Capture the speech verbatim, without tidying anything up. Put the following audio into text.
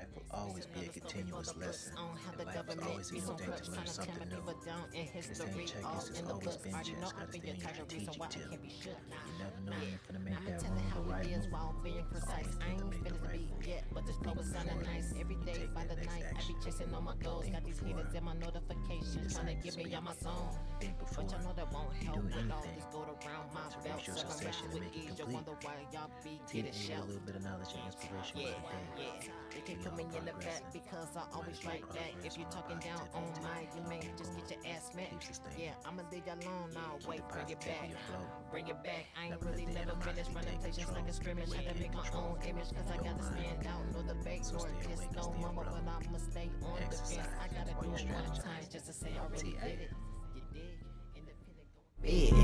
will always be a continuous lesson. In life is always a new day to learn something new. This ain't checklist, it's always been checks. Got to stay in your strategic tip. You never know when you're finna make that wrong or right move. It's always good to make the right move. But this flow is sounding nice every day by the night. I be chasing all my goals, got these haters in my notifications trying to get me on my zone. But y'all know that won't help with all this gold around my belt. Seven racks with ease, you wonder why y'all be getting shelled. A little bit of knowledge and inspiration Yeah, for the day. yeah. They can come in the back because I always write back. If you talking down on my, you may just get your ass smacked. Yeah, I'ma leave you alone now. Wait, bring it back. Bring it back. I ain't really never finished running places like a scrimmage. Had to make my own image cause I gotta stand out. No debate nor diss, no mama, but I'ma stay on the fence. I gotta do it one time just to say I really did it. You dig? Independent go.